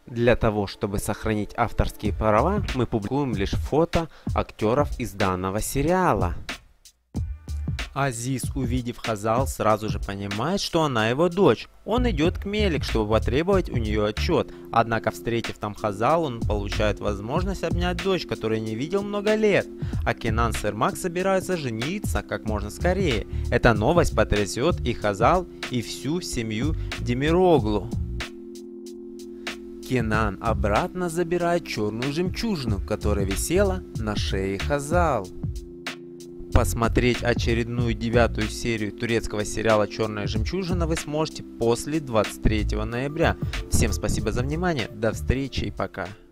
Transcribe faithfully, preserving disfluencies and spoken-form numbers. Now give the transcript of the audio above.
Для того, чтобы сохранить авторские права, мы публикуем лишь фото актеров из данного сериала. Азиз, увидев Хазал, сразу же понимает, что она его дочь. Он идет к Мелик, чтобы потребовать у нее отчет. Однако, встретив там Хазал, он получает возможность обнять дочь, которую не видел много лет. А Кенан с Эрмак собираются жениться как можно скорее. Эта новость потрясет и Хазал, и всю семью Демироглу. Кенан обратно забирает черную жемчужину, которая висела на шее Хазал. Посмотреть очередную девятую серию турецкого сериала «Черная жемчужина» вы сможете после двадцать третьего ноября. Всем спасибо за внимание, до встречи и пока.